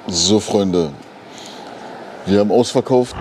So, Freunde, wir haben ausverkauft.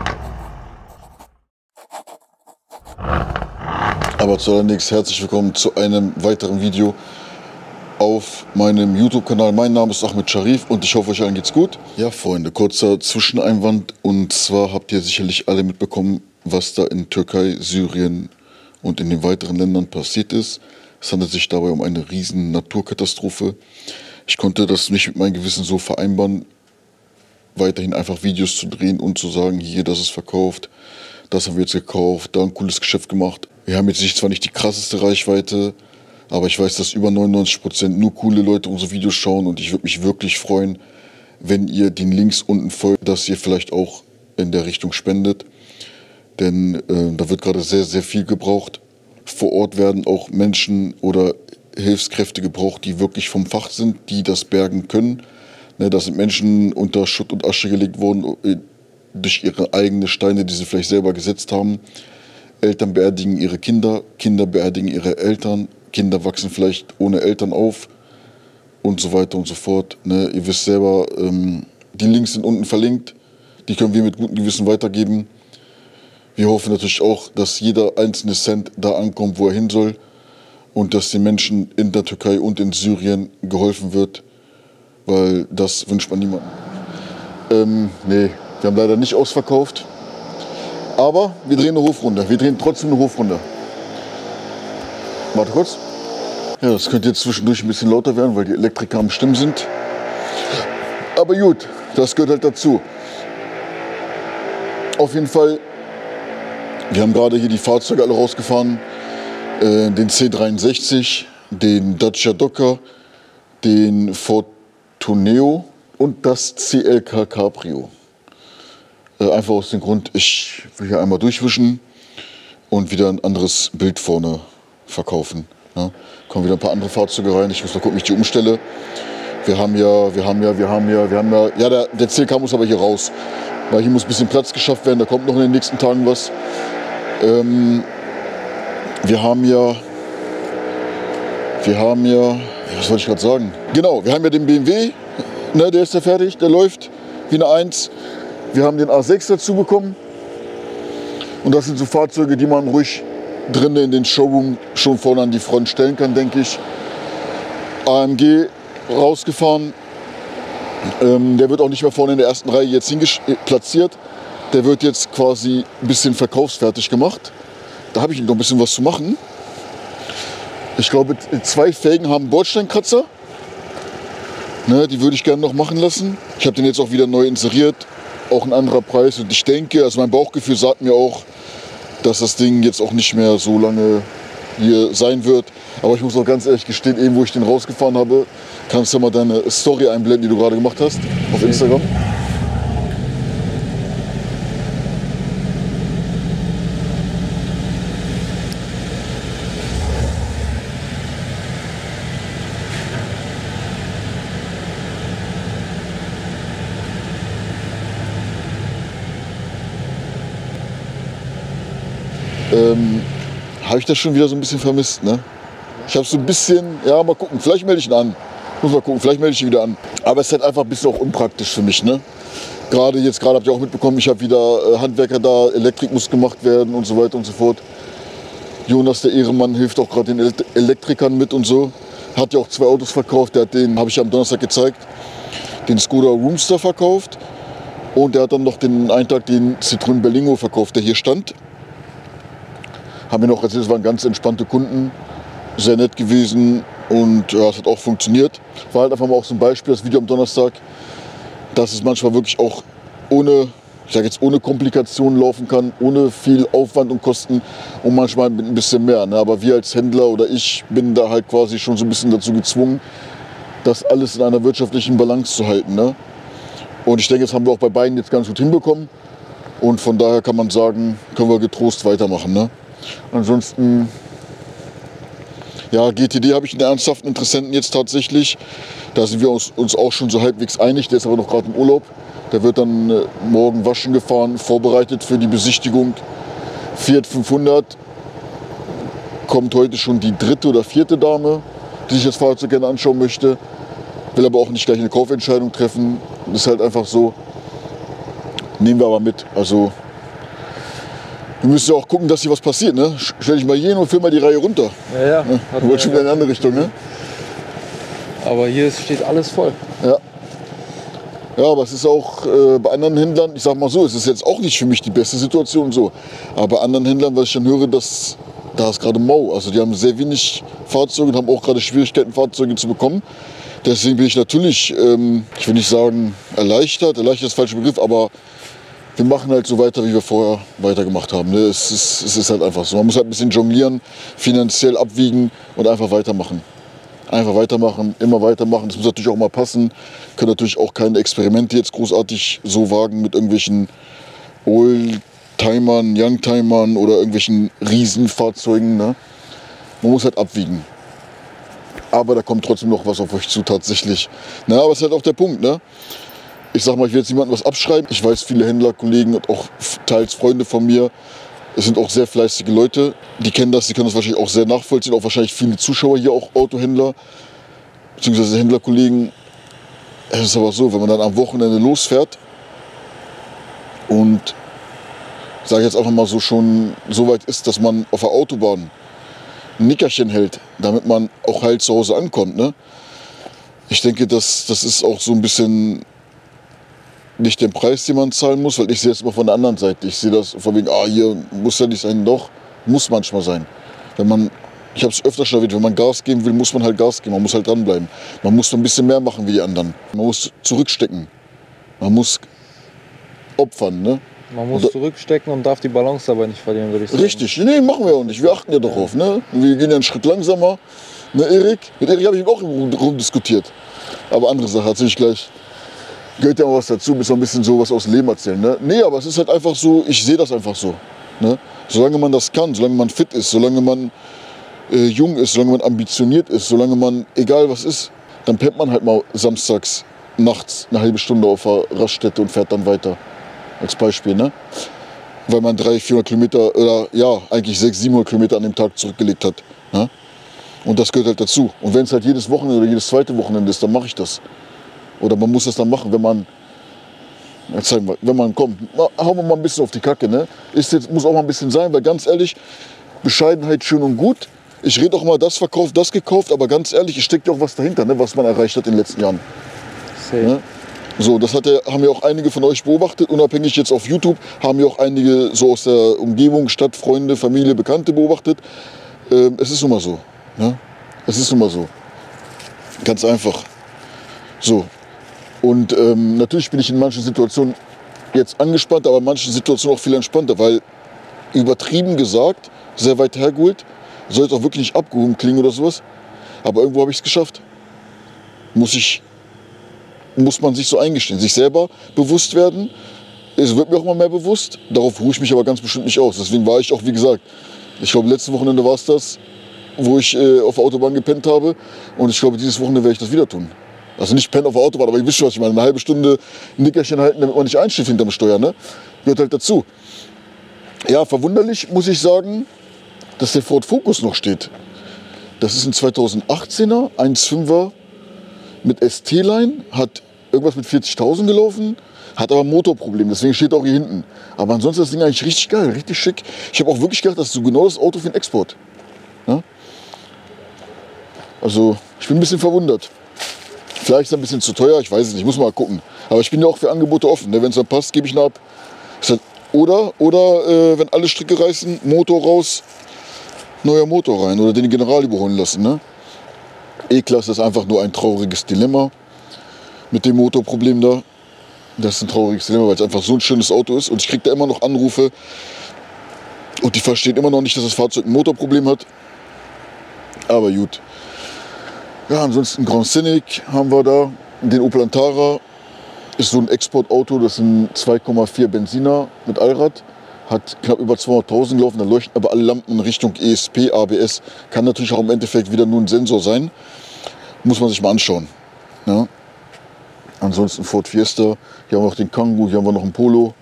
Aber zuallererst herzlich willkommen zu einem weiteren Video auf meinem YouTube-Kanal. Mein Name ist Ahmed Sharif und ich hoffe, euch allen geht's gut. Ja, Freunde, kurzer Zwischeneinwand. Und zwar habt ihr sicherlich alle mitbekommen, was da in Türkei, Syrien und in den weiteren Ländern passiert ist. Es handelt sich dabei um eine riesen Naturkatastrophe. Ich konnte das nicht mit meinem Gewissen so vereinbaren, weiterhin einfach Videos zu drehen und zu sagen, hier, das ist verkauft, das haben wir jetzt gekauft, da ein cooles Geschäft gemacht. Wir haben jetzt zwar nicht die krasseste Reichweite, aber ich weiß, dass über 99% nur coole Leute unsere Videos schauen und ich würde mich wirklich freuen, wenn ihr den Links unten folgt, dass ihr vielleicht auch in der Richtung spendet, denn da wird gerade sehr, sehr viel gebraucht. Vor Ort werden auch Menschen oder Hilfskräfte gebraucht, die wirklich vom Fach sind, die das bergen können. Da sind Menschen unter Schutt und Asche gelegt worden durch ihre eigenen Steine, die sie vielleicht selber gesetzt haben. Eltern beerdigen ihre Kinder, Kinder beerdigen ihre Eltern, Kinder wachsen vielleicht ohne Eltern auf und so weiter und so fort. Ihr wisst selber, die Links sind unten verlinkt, die können wir mit gutem Gewissen weitergeben. Wir hoffen natürlich auch, dass jeder einzelne Cent da ankommt, wo er hin soll und dass den Menschen in der Türkei und in Syrien geholfen wird, weil das wünscht man niemandem. Nee, wir haben leider nicht ausverkauft, aber wir drehen eine Hofrunde. Wir drehen trotzdem eine Hofrunde. Warte kurz. Ja, das könnte jetzt zwischendurch ein bisschen lauter werden, weil die Elektriker am Stimmen sind. Aber gut, das gehört halt dazu. Auf jeden Fall, wir haben gerade hier die Fahrzeuge alle rausgefahren. Den C63, den Dacia Docker, den Ford Tourneo und das CLK Cabrio. Einfach aus dem Grund, ich will hier einmal durchwischen und wieder ein anderes Bild vorne verkaufen. Ja, kommen wieder ein paar andere Fahrzeuge rein. Ich muss noch gucken, wie ich die umstelle. Ja, der CLK muss aber hier raus, weil hier muss ein bisschen Platz geschafft werden. Da kommt noch in den nächsten Tagen was. Wir haben ja, was wollte ich gerade sagen? Genau, wir haben ja den BMW, ne, der ist ja fertig, der läuft wie eine 1. Wir haben den A6 dazu bekommen und das sind so Fahrzeuge, die man ruhig drinnen in den Showroom schon vorne an die Front stellen kann, denke ich. AMG rausgefahren, der wird auch nicht mehr vorne in der ersten Reihe jetzt platziert. Der wird jetzt quasi ein bisschen verkaufsfertig gemacht. Da habe ich noch ein bisschen was zu machen. Ich glaube, 2 Felgen haben Bordsteinkratzer. Ne, die würde ich gerne noch machen lassen. Ich habe den jetzt auch wieder neu inseriert. Auch ein anderer Preis. Und ich denke, also mein Bauchgefühl sagt mir auch, dass das Ding jetzt auch nicht mehr so lange hier sein wird. Aber ich muss auch ganz ehrlich gestehen, eben wo ich den rausgefahren habe, kannst du mal deine Story einblenden, die du gerade gemacht hast auf Instagram. Habe ich das schon wieder so ein bisschen vermisst, ne? Ich habe so ein bisschen, ja, mal gucken, vielleicht melde ich ihn an. Muss mal gucken, vielleicht melde ich ihn wieder an. Aber es ist halt einfach ein bisschen auch unpraktisch für mich, ne? Gerade habt ihr auch mitbekommen, ich habe wieder Handwerker da, Elektrik muss gemacht werden und so weiter und so fort. Jonas, der Ehrenmann, hilft auch gerade den Elektrikern mit und so. Hat ja auch 2 Autos verkauft, habe ich am Donnerstag gezeigt, den Skoda Roomster verkauft. Und der hat dann noch einen Tag den Citroën Berlingo verkauft, der hier stand. Haben mir noch erzählt, es waren ganz entspannte Kunden, sehr nett gewesen und ja, es hat auch funktioniert. War halt einfach mal auch so ein Beispiel, das Video am Donnerstag, dass es manchmal wirklich auch ohne Komplikationen laufen kann, ohne viel Aufwand und Kosten und manchmal mit ein bisschen mehr. Ne? Aber wir als Händler oder ich bin da halt quasi schon so ein bisschen dazu gezwungen, das alles in einer wirtschaftlichen Balance zu halten. Ne? Und ich denke, das haben wir auch bei beiden jetzt ganz gut hinbekommen und von daher kann man sagen, können wir getrost weitermachen. Ne? Ansonsten, ja, GTD habe ich einen ernsthaften Interessenten jetzt tatsächlich. Da sind wir uns auch schon so halbwegs einig. Der ist aber noch gerade im Urlaub. Der wird dann morgen waschen gefahren, vorbereitet für die Besichtigung. Fiat 500. Kommt heute schon die 3. oder 4. Dame, die sich das Fahrzeug gerne anschauen möchte. Will aber auch nicht gleich eine Kaufentscheidung treffen. Das ist halt einfach so. Nehmen wir aber mit. Also, wir müssen ja auch gucken, dass hier was passiert. Ne? Stell dich mal hier hin und füll mal die Reihe runter. Ja, ja. Du wolltest schon wieder in eine andere Richtung, ne? Aber hier steht alles voll. Ja. Ja, aber es ist auch bei anderen Händlern, ich sag mal so, es ist jetzt auch nicht für mich die beste Situation so. Aber bei anderen Händlern, was ich dann höre, dass da ist gerade mau. Also die haben sehr wenig Fahrzeuge und haben auch gerade Schwierigkeiten, Fahrzeuge zu bekommen. Deswegen bin ich natürlich, ich will nicht sagen erleichtert ist der falsche Begriff, aber wir machen halt so weiter, wie wir vorher weitergemacht haben. Ne? Es ist halt einfach so. Man muss halt ein bisschen jonglieren, finanziell abwiegen und einfach weitermachen. Einfach weitermachen, immer weitermachen. Das muss natürlich auch mal passen. Können natürlich auch keine Experimente jetzt großartig so wagen mit irgendwelchen Oldtimern, Youngtimern oder irgendwelchen Riesenfahrzeugen. Ne? Man muss halt abwiegen. Aber da kommt trotzdem noch was auf euch zu tatsächlich. Na, aber es ist halt auch der Punkt. Ne? Ich sag mal, ich will jetzt niemandem was abschreiben. Ich weiß, viele Händlerkollegen und auch teils Freunde von mir, es sind auch sehr fleißige Leute, die kennen das, die können das wahrscheinlich auch sehr nachvollziehen. Auch wahrscheinlich viele Zuschauer hier, auch Autohändler, beziehungsweise Händlerkollegen. Es ist aber so, wenn man dann am Wochenende losfährt und, sage ich jetzt einfach mal so, schon so weit ist, dass man auf der Autobahn ein Nickerchen hält, damit man auch heil zu Hause ankommt. Ne? Ich denke, das ist auch so ein bisschen nicht den Preis, den man zahlen muss, weil ich sehe es immer von der anderen Seite. Ich sehe das von wegen, hier muss ja nicht sein, doch, muss manchmal sein. Ich habe es öfter schon erwähnt, wenn man Gas geben will, muss man halt Gas geben, man muss halt dranbleiben. Man muss ein bisschen mehr machen wie die anderen. Man muss zurückstecken, man muss opfern. Ne? Man muss zurückstecken und darf die Balance aber nicht verlieren, würde ich sagen. Richtig, nee, machen wir auch nicht, wir achten ja darauf. Ne? Wir gehen ja einen Schritt langsamer. Ne, mit Erik habe ich auch rumdiskutiert. Aber andere Sache, erzähle ich gleich. Gehört ja auch was dazu, müssen wir ein bisschen sowas aus dem Leben erzählen. Ne? Nee, aber es ist halt einfach so, ich sehe das einfach so. Ne? Solange man das kann, solange man fit ist, solange man jung ist, solange man ambitioniert ist, solange man, egal was ist, dann pennt man halt mal samstags nachts eine halbe Stunde auf der Raststätte und fährt dann weiter. Als Beispiel, ne? Weil man 300-400 Kilometer oder ja, eigentlich 600-700 Kilometer an dem Tag zurückgelegt hat. Ne? Und das gehört halt dazu. Und wenn es halt jedes Wochenende oder jedes zweite Wochenende ist, dann mache ich das. Oder man muss das dann machen, wenn man kommt. Hauen wir mal ein bisschen auf die Kacke. Ne? Muss auch mal ein bisschen sein, weil ganz ehrlich, Bescheidenheit schön und gut. Ich rede auch mal, das verkauft, das gekauft, aber ganz ehrlich, es steckt ja auch was dahinter, ne, was man erreicht hat in den letzten Jahren. Ne? So, das haben ja auch einige von euch beobachtet, unabhängig jetzt auf YouTube, haben ja auch einige so aus der Umgebung, Stadt, Freunde, Familie, Bekannte beobachtet. Es ist nun mal so. Ne? Es ist nun mal so. Ganz einfach. So. Und natürlich bin ich in manchen Situationen jetzt angespannt, aber in manchen Situationen auch viel entspannter, weil übertrieben gesagt, sehr weit hergeholt, soll jetzt auch wirklich nicht abgehoben klingen oder sowas, aber irgendwo habe ich es geschafft. Muss man sich so eingestehen, sich selber bewusst werden. Es wird mir auch immer mehr bewusst, darauf ruhe ich mich aber ganz bestimmt nicht aus. Deswegen war ich auch, wie gesagt, ich glaube, letzte Wochenende war es das, wo ich auf der Autobahn gepennt habe. Und ich glaube, dieses Wochenende werde ich das wieder tun. Also nicht pennen auf der Autobahn, aber ihr wisst schon, was ich meine. Eine halbe Stunde ein Nickerchen halten, damit man nicht einschläft hinterm Steuer. Ne? Gehört halt dazu. Ja, verwunderlich muss ich sagen, dass der Ford Focus noch steht. Das ist ein 2018er, 1.5er mit ST-Line, hat irgendwas mit 40.000 gelaufen, hat aber ein Motorproblem, deswegen steht auch hier hinten. Aber ansonsten ist das Ding eigentlich richtig geil, richtig schick. Ich habe auch wirklich gedacht, das ist so genau das Auto für den Export. Ja? Also, ich bin ein bisschen verwundert. Vielleicht ist es ein bisschen zu teuer, ich weiß es nicht, muss mal gucken. Aber ich bin ja auch für Angebote offen. Ne? Wenn es dann passt, gebe ich ihn ab. Oder wenn alle Stricke reißen, Motor raus, neuer Motor rein oder den General überholen lassen. Ne? E-Klasse ist einfach nur ein trauriges Dilemma mit dem Motorproblem da. Das ist ein trauriges Dilemma, weil es einfach so ein schönes Auto ist. Und ich kriege da immer noch Anrufe und die verstehen immer noch nicht, dass das Fahrzeug ein Motorproblem hat. Aber gut. Ja, ansonsten Grand Scenic haben wir da. Den Opel Antara ist so ein Exportauto, das ist ein 2,4 Benziner mit Allrad. Hat knapp über 200.000 gelaufen, da leuchten aber alle Lampen in Richtung ESP, ABS. Kann natürlich auch im Endeffekt wieder nur ein Sensor sein. Muss man sich mal anschauen. Ja. Ansonsten Ford Fiesta, hier haben wir noch den Kangoo, hier haben wir noch einen Polo.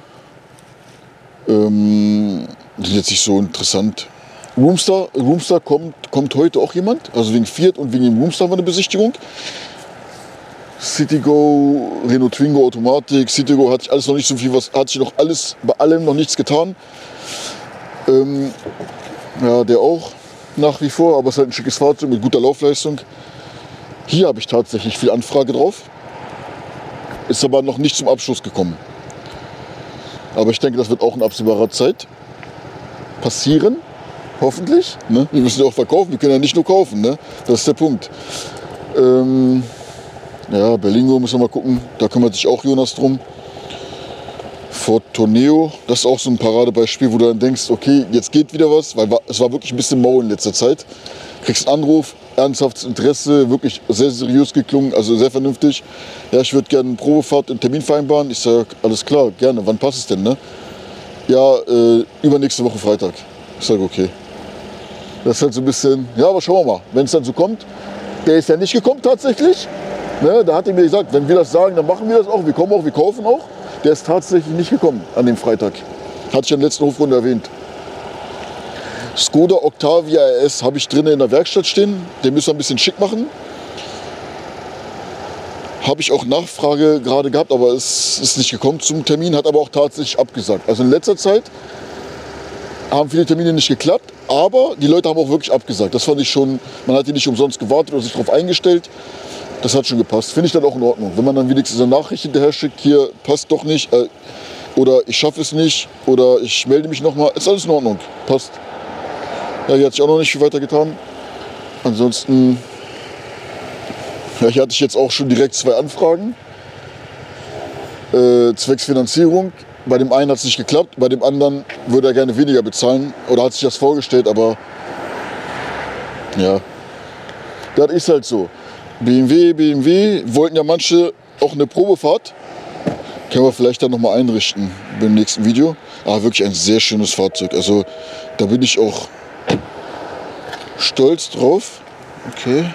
Sind jetzt nicht so interessant. Roomster kommt heute auch jemand, also wegen Fiat und wegen dem Roomster haben wir eine Besichtigung. Citigo, Renault Twingo, Automatik, Citigo hatte ich alles noch nicht so viel, hat sich noch alles, bei allem noch nichts getan. Ja, der auch nach wie vor, aber es ist halt ein schickes Fahrzeug mit guter Laufleistung. Hier habe ich tatsächlich viel Anfrage drauf, ist aber noch nicht zum Abschluss gekommen. Aber ich denke, das wird auch in absehbarer Zeit passieren, hoffentlich. Ne? Wir müssen ja auch verkaufen, wir können ja nicht nur kaufen, ne? Das ist der Punkt. Ja, Berlingo müssen wir mal gucken, da kümmert sich auch Jonas drum. Ford Tourneo, das ist auch so ein Paradebeispiel, wo du dann denkst, okay, jetzt geht wieder was, weil es war wirklich ein bisschen mau in letzter Zeit. Kriegst einen Anruf, ernsthaftes Interesse, wirklich sehr seriös geklungen, also sehr vernünftig. Ja, ich würde gerne eine Probefahrt und Termin vereinbaren. Ich sage, alles klar, gerne, wann passt es denn, ne? Ja, übernächste Woche Freitag. Ich sage, okay. Das ist halt so ein bisschen, ja, aber schauen wir mal, wenn es dann so kommt. Der ist ja nicht gekommen tatsächlich. Ne, da hat er mir gesagt, wenn wir das sagen, dann machen wir das auch. Wir kommen auch, wir kaufen auch. Der ist tatsächlich nicht gekommen an dem Freitag. Hatte ich in der letzten Hofrunde erwähnt. Skoda Octavia RS habe ich drinnen in der Werkstatt stehen. Den müssen wir ein bisschen schick machen. Habe ich auch Nachfrage gerade gehabt, aber es ist nicht gekommen zum Termin. Hat aber auch tatsächlich abgesagt. Also in letzter Zeit haben viele Termine nicht geklappt, aber die Leute haben auch wirklich abgesagt. Das fand ich schon, man hat die nicht umsonst gewartet oder sich darauf eingestellt. Das hat schon gepasst. Finde ich dann auch in Ordnung. Wenn man dann wenigstens eine Nachricht hinterher schickt, hier passt doch nicht, oder ich schaffe es nicht, oder ich melde mich nochmal, ist alles in Ordnung. Passt. Ja, hier hat sich auch noch nicht viel weiter getan. Ansonsten, ja, hier hatte ich jetzt auch schon direkt 2 Anfragen. Zwecks Finanzierung. Bei dem einen hat es nicht geklappt, bei dem anderen würde er gerne weniger bezahlen. Oder hat sich das vorgestellt, aber ja, das ist halt so. BMW, wollten ja manche auch eine Probefahrt. Können wir vielleicht dann nochmal einrichten beim nächsten Video. Aber wirklich ein sehr schönes Fahrzeug. Also da bin ich auch stolz drauf. Okay.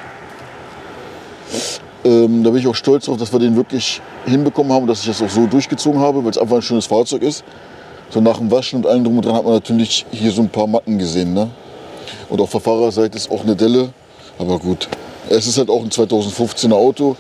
Da bin ich auch stolz drauf, dass wir den wirklich hinbekommen haben und dass ich das auch so durchgezogen habe, weil es einfach ein schönes Fahrzeug ist. So nach dem Waschen und allem drum und dran hat man natürlich hier so ein paar Macken gesehen. Ne? Und auf der Fahrerseite ist auch eine Delle. Aber gut. Es ist halt auch ein 2015er Auto.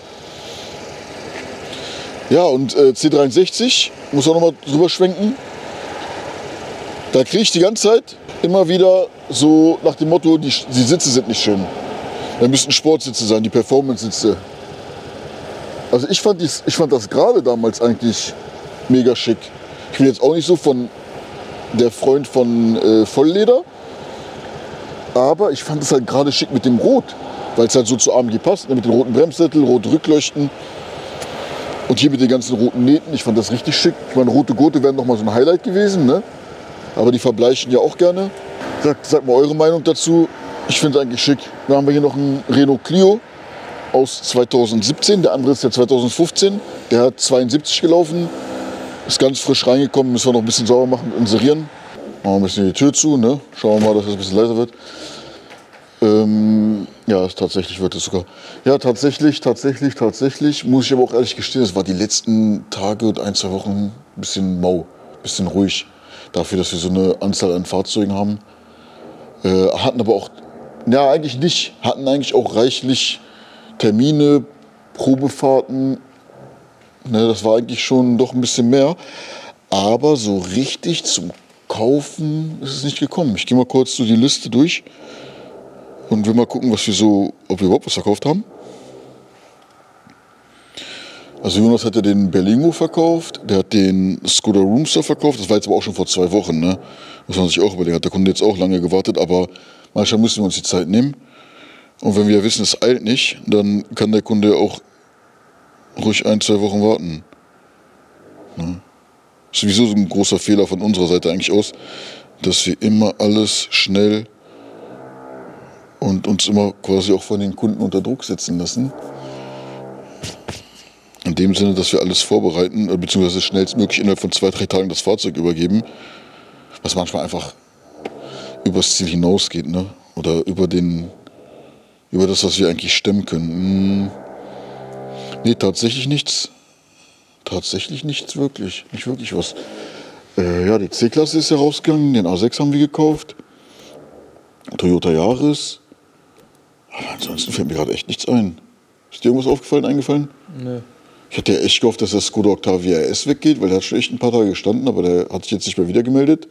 Ja, und C63, muss auch nochmal drüber schwenken. Da kriege ich die ganze Zeit immer wieder so nach dem Motto, die Sitze sind nicht schön. Da müssten Sportsitze sein, die Performance-Sitze. Also ich fand das gerade damals eigentlich mega schick. Ich bin jetzt auch nicht so der Freund von Vollleder. Aber ich fand es halt gerade schick mit dem Rot. Weil es halt so zu AMG passt, ne, mit den roten Bremssättel, rote Rückleuchten und hier mit den ganzen roten Nähten. Ich fand das richtig schick. Ich meine, rote Gurte wären noch mal so ein Highlight gewesen, ne? Aber die verbleichen ja auch gerne. Sagt mal eure Meinung dazu. Ich finde es eigentlich schick. Dann haben wir hier noch einen Renault Clio aus 2017. Der andere ist der 2015. Der hat 72 gelaufen. Ist ganz frisch reingekommen. Müssen wir noch ein bisschen sauber machen und inserieren. Machen wir ein bisschen die Tür zu, ne? Schauen wir mal, dass es ein bisschen leiser wird. Ja, tatsächlich wird es sogar. Ja, tatsächlich, muss ich aber auch ehrlich gestehen, es war die letzten Tage und 1-2 Wochen ein bisschen mau, ein bisschen ruhig. Dafür, dass wir so eine Anzahl an Fahrzeugen haben. Hatten aber auch, ja eigentlich nicht, hatten eigentlich auch reichlich Termine, Probefahrten. Ne, das war eigentlich schon doch ein bisschen mehr. Aber so richtig zum Kaufen ist es nicht gekommen. Ich gehe mal kurz so die Liste durch. Und wir mal gucken, ob wir überhaupt was verkauft haben. Also Jonas hat ja den Berlingo verkauft, der hat den Skoda Roomster verkauft, das war jetzt aber auch schon vor 2 Wochen, ne? Muss man sich auch überlegen, hat der Kunde jetzt auch lange gewartet, aber manchmal müssen wir uns die Zeit nehmen. Und wenn wir ja wissen, es eilt nicht, dann kann der Kunde auch ruhig 1-2 Wochen warten. Ne? Ist sowieso so ein großer Fehler von unserer Seite eigentlich aus, dass wir immer alles schnell und uns immer quasi auch von den Kunden unter Druck setzen lassen. In dem Sinne, dass wir alles vorbereiten, beziehungsweise schnellstmöglich innerhalb von 2-3 Tagen das Fahrzeug übergeben, was manchmal einfach übers Ziel hinausgeht, ne? Oder über das, was wir eigentlich stemmen können. Nee, tatsächlich nichts. Tatsächlich nichts wirklich. Nicht wirklich was. Ja, die C-Klasse ist ja rausgegangen, den A6 haben wir gekauft. Toyota Yaris. Aber ansonsten fällt mir gerade echt nichts ein. Ist dir irgendwas eingefallen? Nö. Ich hatte ja echt gehofft, dass der Skoda Octavia RS weggeht, weil der hat schon echt ein paar Tage gestanden, aber der hat sich jetzt nicht mehr wieder gemeldet.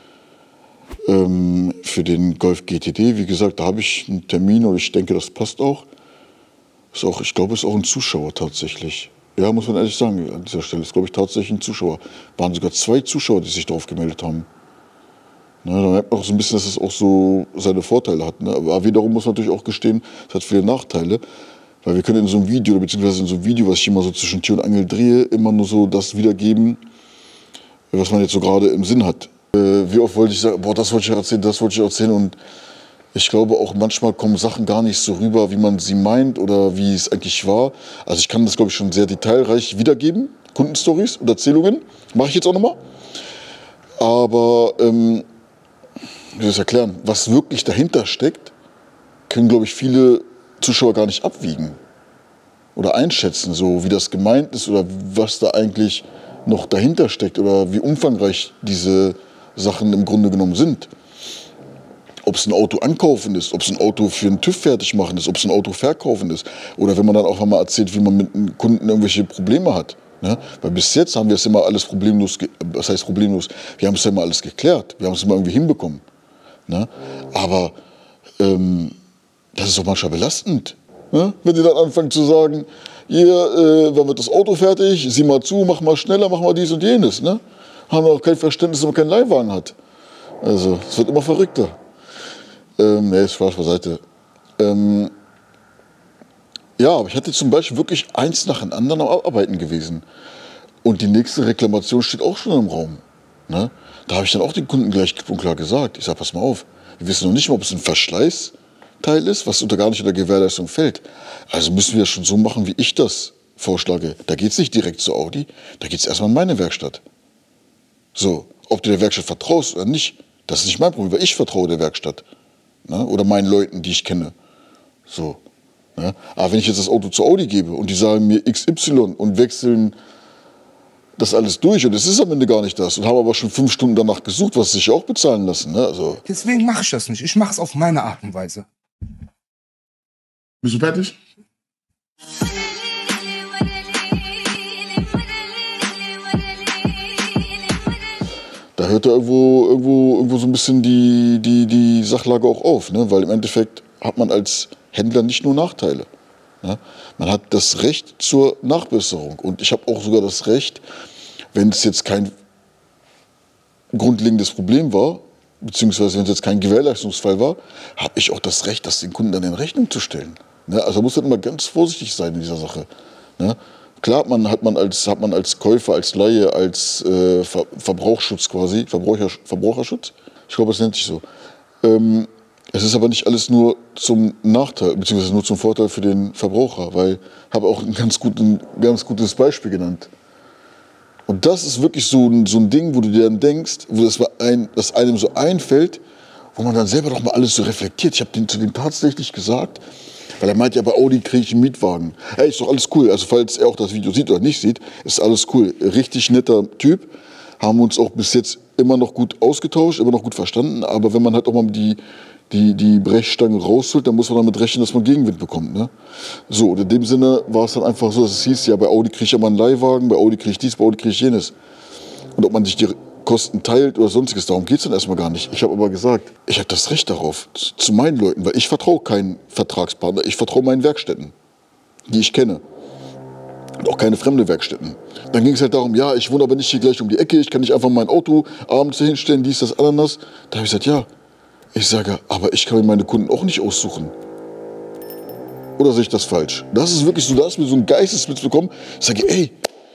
Für den Golf GTD, wie gesagt, da habe ich einen Termin und ich denke, das passt auch. Ich glaube, es ist auch ein Zuschauer tatsächlich. Ja, muss man ehrlich sagen, an dieser Stelle ist, glaube ich, tatsächlich ein Zuschauer. Waren sogar 2 Zuschauer, die sich darauf gemeldet haben. Ne, da merkt man auch so ein bisschen, dass es auch so seine Vorteile hat. Ne? Aber wiederum muss man natürlich auch gestehen, es hat viele Nachteile. Weil wir können in so einem Video, beziehungsweise in so einem Video, was ich immer so zwischen Tür und Angel drehe, immer nur so das wiedergeben, was man jetzt so gerade im Sinn hat. Wie oft wollte ich sagen, boah, das wollte ich erzählen, das wollte ich erzählen. Und ich glaube auch manchmal kommen Sachen gar nicht so rüber, wie man sie meint oder wie es eigentlich war. Also ich kann das, glaube ich, schon sehr detailreich wiedergeben. Kundenstories und Erzählungen. Mache ich jetzt auch nochmal. Aber, wie soll ich das erklären? Was wirklich dahinter steckt, können, glaube ich, viele Zuschauer gar nicht abwiegen. Oder einschätzen, so wie das gemeint ist oder was da eigentlich noch dahinter steckt oder wie umfangreich diese Sachen im Grunde genommen sind. Ob es ein Auto ankaufen ist, ob es ein Auto für einen TÜV fertig machen ist, ob es ein Auto verkaufen ist. Oder wenn man dann auch mal erzählt, wie man mit einem Kunden irgendwelche Probleme hat. Ne? Weil bis jetzt haben wir es immer alles problemlos, was heißt problemlos? Wir haben es ja immer alles geklärt, wir haben es immer irgendwie hinbekommen. Ne? Aber das ist doch manchmal belastend. Ne? Wenn die dann anfangen zu sagen, hier, wann wird das Auto fertig, sieh mal zu, mach mal schneller, mach mal dies und jenes. Ne? Haben auch kein Verständnis, dass man keinen Leihwagen hat. Also, es wird immer verrückter. Nee, Spaß beiseite. Ja, aber ich hatte zum Beispiel wirklich eins nach dem anderen am Arbeiten gewesen. Und die nächste Reklamation steht auch schon im Raum. Ne? Da habe ich dann auch den Kunden gleich klipp und klar gesagt. Ich sage, pass mal auf, wir wissen noch nicht mal, ob es ein Verschleißteil ist, was gar nicht unter Gewährleistung fällt. Also müssen wir das schon so machen, wie ich das vorschlage. Da geht es nicht direkt zu Audi, da geht es erstmal in meine Werkstatt. So, ob du der Werkstatt vertraust oder nicht, das ist nicht mein Problem, weil ich vertraue der Werkstatt. Ne? Oder meinen Leuten, die ich kenne. So. Ne? Aber wenn ich jetzt das Auto zu Audi gebe und die sagen mir XY und wechseln das alles durch und es ist am Ende gar nicht das und haben aber schon 5 Stunden danach gesucht, was sie sich auch bezahlen lassen. Ne? Also. Deswegen mache ich das nicht. Ich mache es auf meine Art und Weise. Bist du fertig? Da hört da irgendwo so ein bisschen die Sachlage auch auf, ne? Weil im Endeffekt hat man als Händler nicht nur Nachteile. Ne? Man hat das Recht zur Nachbesserung und ich habe auch sogar das Recht, wenn es jetzt kein grundlegendes Problem war, beziehungsweise wenn es jetzt kein Gewährleistungsfall war, habe ich auch das Recht, das den Kunden dann in Rechnung zu stellen. Ne? Also muss man immer ganz vorsichtig sein in dieser Sache. Ne? Klar hat man als Käufer, als Laie, als Verbrauchsschutz quasi, Verbraucherschutz, ich glaube, es nennt sich so. Es ist aber nicht alles nur zum Nachteil, beziehungsweise nur zum Vorteil für den Verbraucher, weil ich habe auch ein ganz gutes Beispiel genannt. Und das ist wirklich so ein Ding, wo du dir dann denkst, wo das einem so einfällt, wo man dann selber doch mal alles so reflektiert. Ich habe zu dem tatsächlich gesagt, weil er meint ja, bei Audi kriege ich einen Mietwagen. Ey, ist doch alles cool. Also falls er auch das Video sieht oder nicht sieht, ist alles cool. Richtig netter Typ. Haben uns auch bis jetzt immer noch gut ausgetauscht, immer noch gut verstanden. Aber wenn man halt auch mal die Brechstange rausholt, dann muss man damit rechnen, dass man Gegenwind bekommt. Ne? So, und in dem Sinne war es dann einfach so, dass es hieß, ja, bei Audi kriege ich immer einen Leihwagen, bei Audi kriege ich dies, bei Audi kriege ich jenes. Und ob man sich die Kosten teilt oder sonstiges, darum geht es dann erstmal gar nicht. Ich habe aber gesagt, ich habe das Recht darauf, zu meinen Leuten, weil ich vertraue keinen Vertragspartner, ich vertraue meinen Werkstätten, die ich kenne. Und auch keine fremde Werkstätten. Dann ging es halt darum, ja, ich wohne aber nicht hier gleich um die Ecke, ich kann nicht einfach mein Auto abends hier hinstellen, dies, das, Ananas. Da habe ich gesagt, ja. Ich sage, aber ich kann mir meine Kunden auch nicht aussuchen. Oder sehe ich das falsch? Das ist wirklich so, da ist mir so ein Geistesblitz bekommen. Ich sage, ey,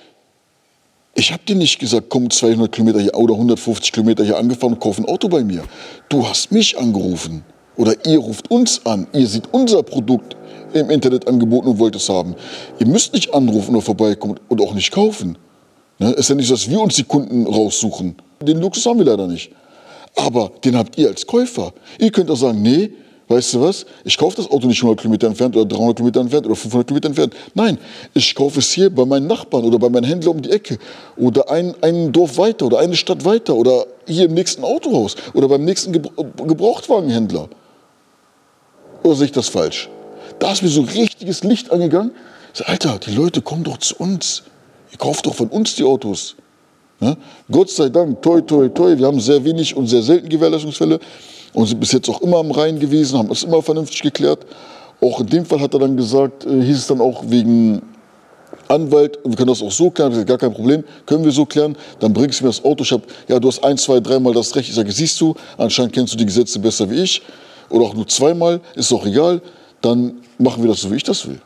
ich habe dir nicht gesagt, komm 200 Kilometer hier oder 150 Kilometer hier angefahren und kauf ein Auto bei mir. Du hast mich angerufen. Oder ihr ruft uns an. Ihr seht unser Produkt im Internet angeboten und wollt es haben. Ihr müsst nicht anrufen oder vorbeikommen und auch nicht kaufen. Ne? Es ist ja nicht so, dass wir uns die Kunden raussuchen. Den Luxus haben wir leider nicht. Aber den habt ihr als Käufer. Ihr könnt auch sagen, nee, weißt du was, ich kaufe das Auto nicht 100 Kilometer entfernt oder 300 Kilometer entfernt oder 500 Kilometer entfernt. Nein, ich kaufe es hier bei meinen Nachbarn oder bei meinem Händler um die Ecke oder ein Dorf weiter oder eine Stadt weiter oder hier im nächsten Autohaus oder beim nächsten Gebrauchtwagenhändler. Oder sehe ich das falsch? Da ist mir so richtiges Licht angegangen. Ich sag, Alter, die Leute kommen doch zu uns. Ihr kauft doch von uns die Autos. Ja? Gott sei Dank, toi, toi, toi, wir haben sehr wenig und sehr selten Gewährleistungsfälle und sind bis jetzt auch immer am Rhein gewesen, haben das immer vernünftig geklärt. Auch in dem Fall hat er dann gesagt, hieß es dann auch wegen Anwalt, wir können das auch so klären, ich sag, gar kein Problem, können wir so klären, dann bringst du mir das Auto, ich hab, ja, du hast 1, 2, 3 Mal das Recht, ich sage, siehst du, anscheinend kennst du die Gesetze besser wie ich, oder auch nur 2 Mal, ist auch egal, dann machen wir das so, wie ich das will.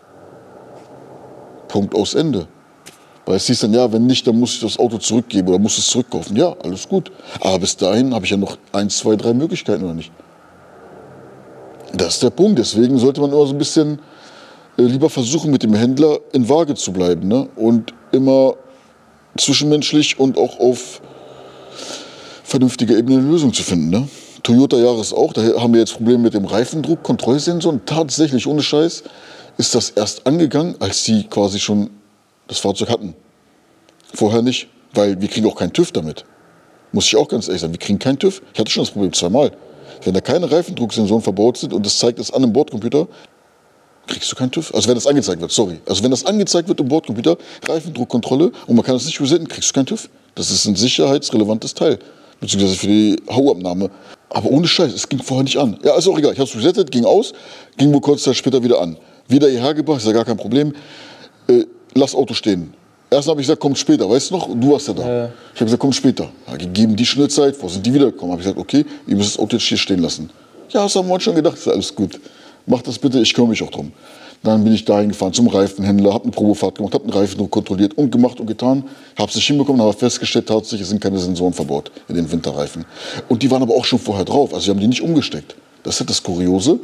Punkt, aus Ende. Weil es hieß dann, ja, wenn nicht, dann muss ich das Auto zurückgeben oder muss es zurückkaufen. Ja, alles gut. Aber bis dahin habe ich ja noch 1, 2, 3 Möglichkeiten, oder nicht? Das ist der Punkt. Deswegen sollte man immer so ein bisschen lieber versuchen, mit dem Händler in Waage zu bleiben. Ne? Und immer zwischenmenschlich und auch auf vernünftiger Ebene eine Lösung zu finden. Ne? Toyota Yaris auch, da haben wir jetzt Probleme mit dem Reifendruck, Kontrollsensor. Und tatsächlich, ohne Scheiß, ist das erst angegangen, als die quasi schon das Fahrzeug hatten. Vorher nicht, weil wir kriegen auch keinen TÜV damit. Muss ich auch ganz ehrlich sagen, wir kriegen keinen TÜV. Ich hatte schon das Problem 2 Mal. Wenn da keine Reifendrucksensoren verbaut sind und das zeigt es an im Bordcomputer, kriegst du keinen TÜV. Also wenn das angezeigt wird, sorry. Also wenn das angezeigt wird im Bordcomputer, Reifendruckkontrolle, und man kann das nicht resetten, kriegst du keinen TÜV. Das ist ein sicherheitsrelevantes Teil. Beziehungsweise für die Hauabnahme. Aber ohne Scheiß, es ging vorher nicht an. Ja, ist auch egal. Ich habe es resettet, ging aus, ging wohl kurz Zeit später wieder an. Wieder hierher gebracht, ist ja gar kein Problem. Lass Auto stehen. Erst habe ich gesagt, kommt später, weißt du noch? Du warst ja da. Ja. Ich habe gesagt, kommt später. Ja, gegeben die schnelle Zeit, wo sind die wiedergekommen? Habe ich gesagt, okay, ihr müsst das Auto jetzt hier stehen lassen. Ja, das haben wir uns schon gedacht, ist alles gut. Mach das bitte, ich kümmere mich auch drum. Dann bin ich dahin gefahren zum Reifenhändler, habe eine Probefahrt gemacht, habe den Reifendruck kontrolliert und gemacht und getan. Habe es nicht hinbekommen, aber festgestellt, tatsächlich sind keine Sensoren verbaut in den Winterreifen. Und die waren aber auch schon vorher drauf, also wir haben die nicht umgesteckt. Das ist halt das Kuriose.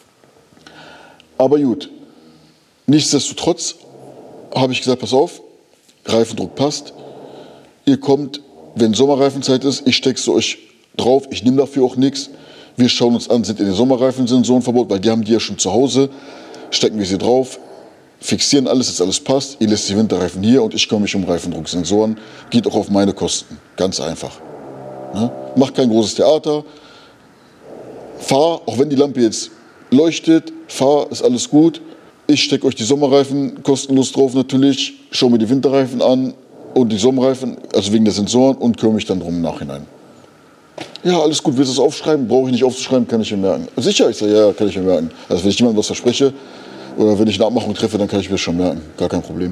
Aber gut, nichtsdestotrotz habe ich gesagt, pass auf, Reifendruck passt. Ihr kommt, wenn Sommerreifenzeit ist, ich stecke es euch drauf, ich nehme dafür auch nichts. Wir schauen uns an, sind in den Sommerreifensensoren verbaut, weil die haben die ja schon zu Hause. Stecken wir sie drauf, fixieren alles, dass alles passt. Ihr lässt die Winterreifen hier und ich kümmere mich um Reifendrucksensoren. Geht auch auf meine Kosten, ganz einfach. Ja? Macht kein großes Theater. Fahr, auch wenn die Lampe jetzt leuchtet, fahr, ist alles gut. Ich stecke euch die Sommerreifen kostenlos drauf natürlich, schaue mir die Winterreifen an und die Sommerreifen, also wegen der Sensoren, und kümmere mich dann drum im Nachhinein. Ja, alles gut, willst du das aufschreiben? Brauche ich nicht aufzuschreiben, kann ich mir merken. Sicher, ich sage, ja, kann ich mir merken. Also wenn ich jemandem was verspreche oder wenn ich eine Abmachung treffe, dann kann ich mir das schon merken, gar kein Problem.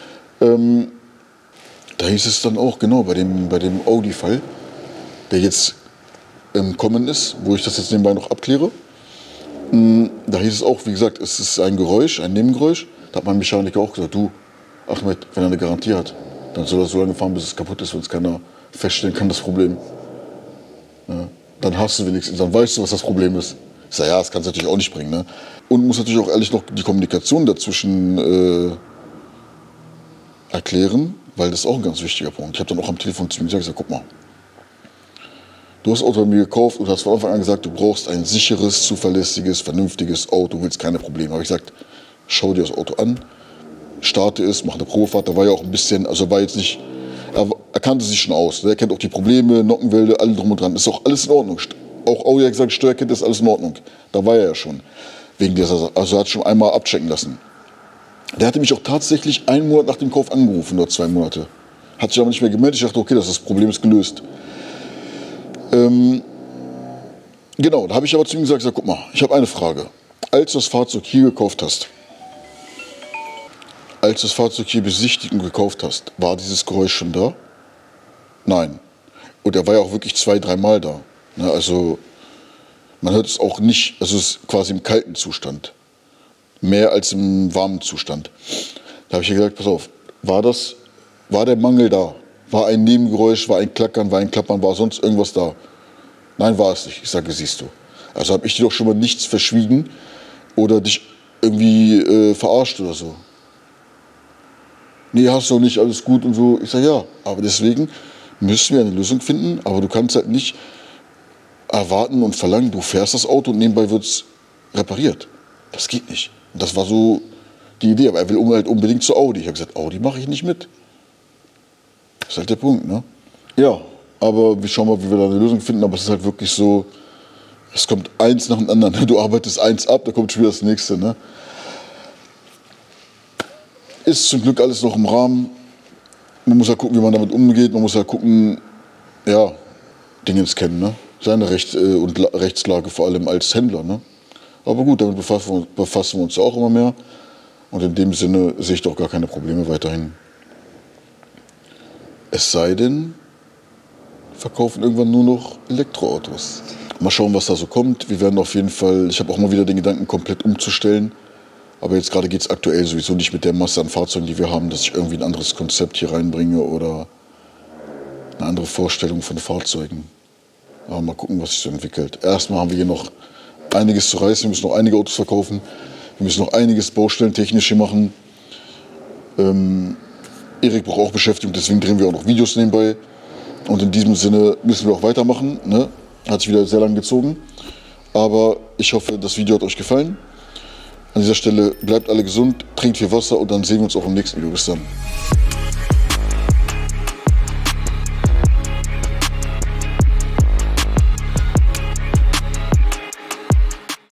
Da hieß es dann auch, genau, bei dem Audi-Fall, der jetzt im Kommen ist, wo ich das jetzt nebenbei noch abkläre. Da hieß es auch, wie gesagt, es ist ein Geräusch, ein Nebengeräusch. Da hat mein Mechaniker auch gesagt, du, Ahmed, wenn er eine Garantie hat, dann soll er so lange fahren, bis es kaputt ist, wenn es keiner feststellen kann, das Problem. Ja, dann hast du wenigstens, dann weißt du, was das Problem ist. Ich sage, ja, das kannst du natürlich auch nicht bringen. Ne? Und muss natürlich auch ehrlich noch die Kommunikation dazwischen erklären, weil das ist auch ein ganz wichtiger Punkt. Ich habe dann auch am Telefon zu ihm gesagt, guck mal, du hast das Auto bei mir gekauft und hast von Anfang an gesagt, du brauchst ein sicheres, zuverlässiges, vernünftiges Auto, willst keine Probleme. Habe ich gesagt, schau dir das Auto an, starte es, mach eine Probefahrt. Da war ja auch ein bisschen, also war jetzt nicht, er kannte sich schon aus. Er kennt auch die Probleme, Nockenwälder, alle drum und dran. Ist auch alles in Ordnung. Auch Audi hat gesagt, Steuerkette ist alles in Ordnung. Da war er ja schon. Wegen dieser, also er hat schon einmal abchecken lassen. Der hatte mich auch tatsächlich 1 Monat nach dem Kauf angerufen, oder 2 Monate. Hat sich aber nicht mehr gemeldet. Ich dachte, okay, das Problem ist gelöst. Genau, da habe ich aber zu ihm gesagt, guck mal, ich habe eine Frage. Als du das Fahrzeug hier gekauft hast, als du das Fahrzeug hier besichtigt und gekauft hast, war dieses Geräusch schon da? Nein. Und er war ja auch wirklich 2, 3 Mal da. Ne, also man hört es auch nicht, also es ist quasi im kalten Zustand. Mehr als im warmen Zustand. Da habe ich gesagt, pass auf, war der Mangel da? War ein Nebengeräusch, war ein Klackern, war ein Klappern, war sonst irgendwas da? Nein, war es nicht. Ich sage, siehst du. Also habe ich dir doch schon mal nichts verschwiegen oder dich irgendwie verarscht oder so. Nee, hast du nicht, alles gut und so. Ich sage, ja, aber deswegen müssen wir eine Lösung finden, aber du kannst halt nicht erwarten und verlangen, du fährst das Auto und nebenbei wird es repariert. Das geht nicht. Und das war so die Idee, aber er will halt unbedingt zu Audi. Ich habe gesagt, Audi mache ich nicht mit. Das ist halt der Punkt, ne? Ja, aber wir schauen mal, wie wir da eine Lösung finden, aber es ist halt wirklich so, Es kommt eins nach dem anderen. Ne? Du arbeitest eins ab, da kommt schon wieder das nächste. Ne? Ist zum Glück alles noch im Rahmen. Man muss ja gucken, wie man damit umgeht. Man muss ja gucken, ja, Dingens kennen, ne? Seine und Rechtslage vor allem als Händler. Ne? Aber gut, damit befassen wir uns ja auch immer mehr. Und in dem Sinne sehe ich doch gar keine Probleme weiterhin. Es sei denn, wir verkaufen irgendwann nur noch Elektroautos. Mal schauen, was da so kommt. Wir werden auf jeden Fall, ich habe auch mal wieder den Gedanken, komplett umzustellen. Aber jetzt gerade geht es aktuell sowieso nicht mit der Masse an Fahrzeugen, die wir haben, dass ich irgendwie ein anderes Konzept hier reinbringe oder eine andere Vorstellung von Fahrzeugen. Aber mal gucken, was sich so entwickelt. Erstmal haben wir hier noch einiges zu reißen. Wir müssen noch einige Autos verkaufen. Wir müssen noch einiges baustellentechnisch hier machen. Erik braucht auch Beschäftigung, deswegen drehen wir auch noch Videos nebenbei. Und in diesem Sinne müssen wir auch weitermachen. Ne? Hat sich wieder sehr lang gezogen. Aber ich hoffe, das Video hat euch gefallen. An dieser Stelle bleibt alle gesund, trinkt viel Wasser und dann sehen wir uns auch im nächsten Video. Bis dann.